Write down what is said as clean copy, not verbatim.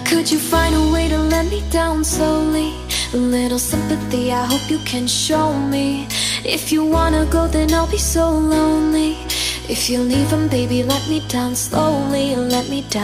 Could you find a way to let me down slowly? A little sympathy, I hope you can show me. If you wanna go, then I'll be so lonely. If you're leaving, baby, let me down slowly, let me down.